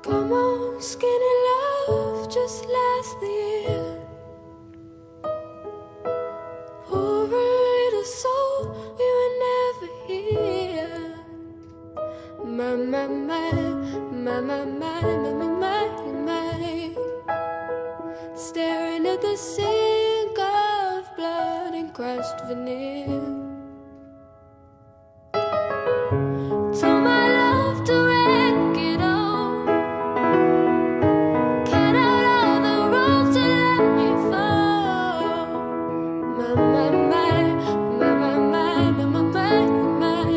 Come on, skinny love, just last the year. Poor little soul, we were never here. My, my, my, my, my, my, my, my, my. Staring at the sink of blood and crushed veneer. Told my love to wreck it all. Cut out all the ropes to let me fall. My, my, my, my, my, my, my, my, my, my.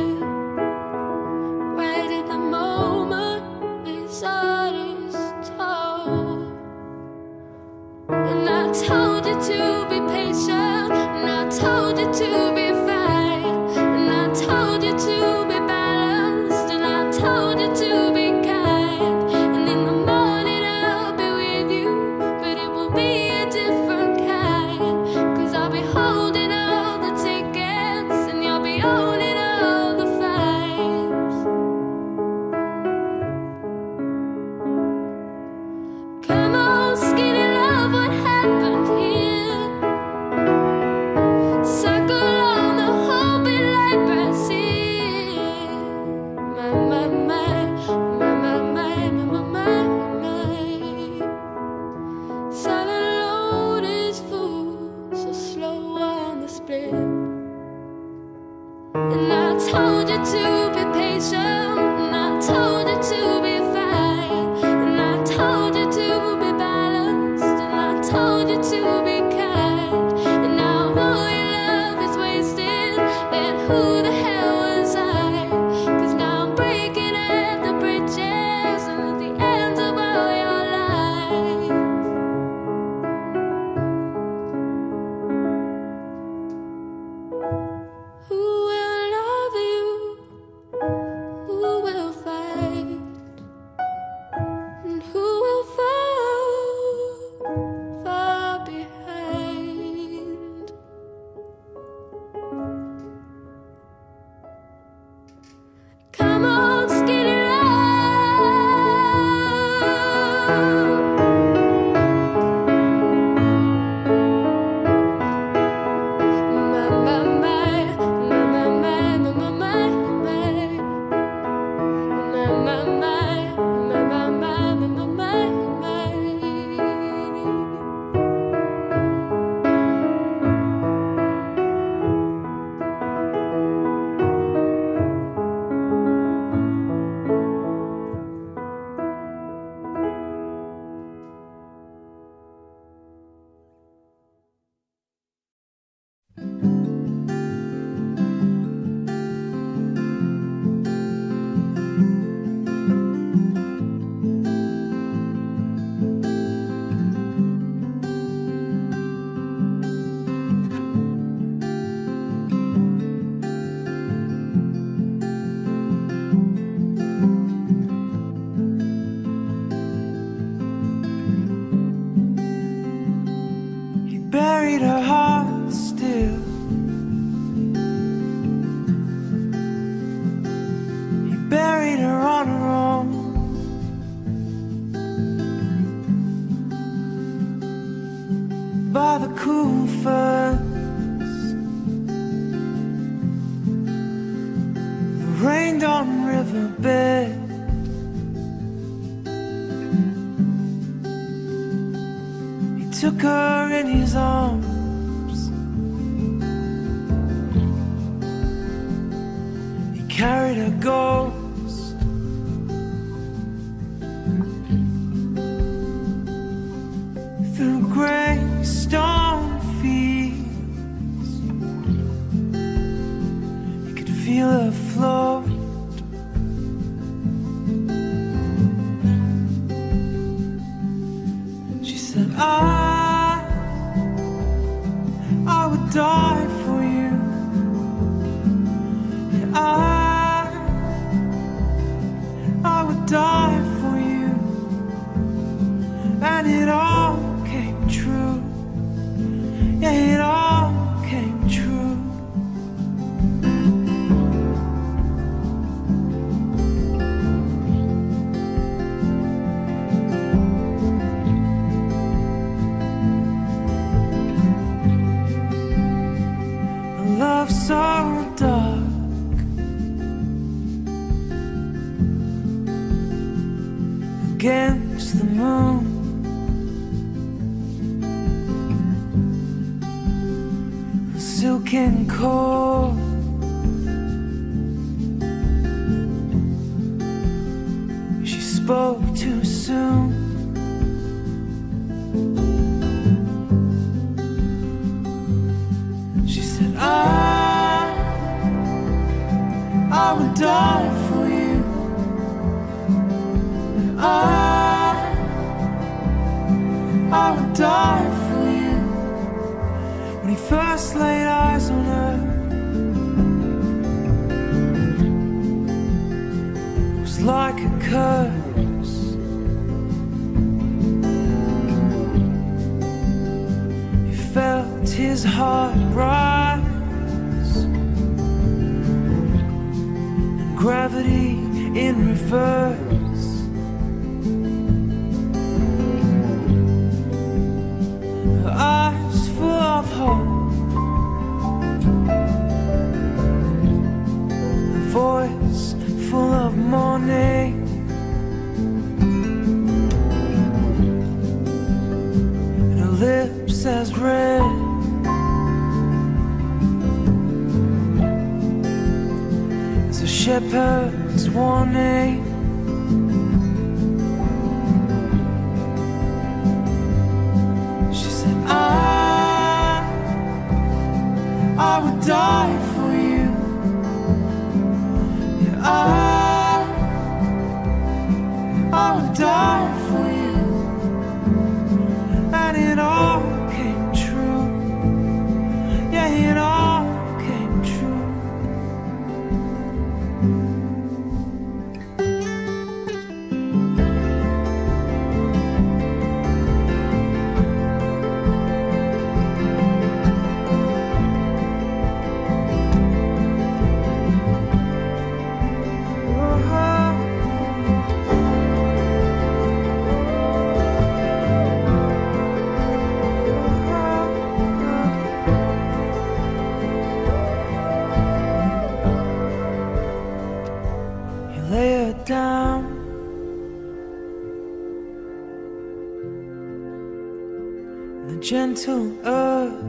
Right in the moment, his heart is told. And I told you to be patient, and I told you to be fine, and I told you to be balanced, and I told you to be kind. And in the morning I'll be with you, but it will be a different kind. 'Cause I'll be holding all the tickets, and you'll be owning all the fines. Come on, skinny love, what happened here? Circle on the whole bit like Brazil. My, my, my, my, my, my, my, my, my. Silent load is full, so slow on the split. And I told you to be patient, and I told you to be fine, and I told you to be balanced, and I told you to be kind. And now all your love is wasted, then who the hell was I? 'Cause now I'm breaking at the bridges and at the ends of all your lives. Who will love you? Who will fight? And who will fall far behind? Come on, skinny love. My, my, my, my, my, my, my, my, my, my. My, my, my, my, my, my, my, my, my, my. He buried her heart still. He buried her on her own. By the cool ferns that rained on riverbed. He took her in his arms. He carried her ghost. Through grey stone fields, you could feel her float. She said, I would die for you. Yeah, I would die for you. And it all came true. Yeah, it all came true. against the moon. Silk and cold, she spoke too soon. She said, I would die for you. I would die for you. When he first laid eyes on her, it was like a curse. He felt his heart rise, and gravity in reverse. Her eyes full of hope, her voice full of morning, and her lips as red as a shepherd's warning. She said, I would die for you. Yeah, I would die for you. And it all came true. Yeah, it all came true. Lay her down, in the gentle earth,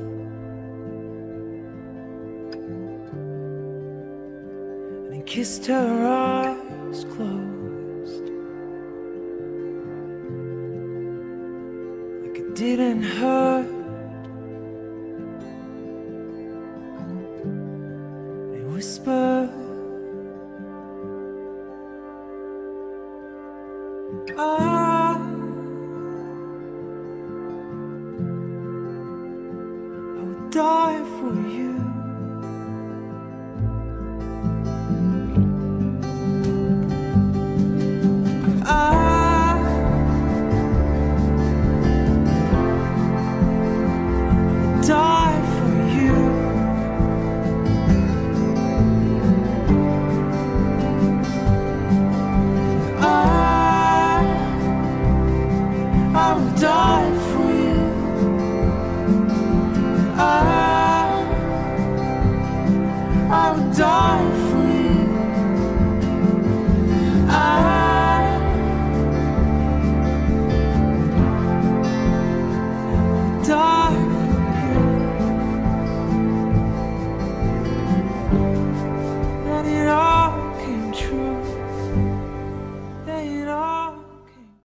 and he kissed her eyes closed, like it didn't hurt. He whispered, I would die for you. I would die for you. I would die for you.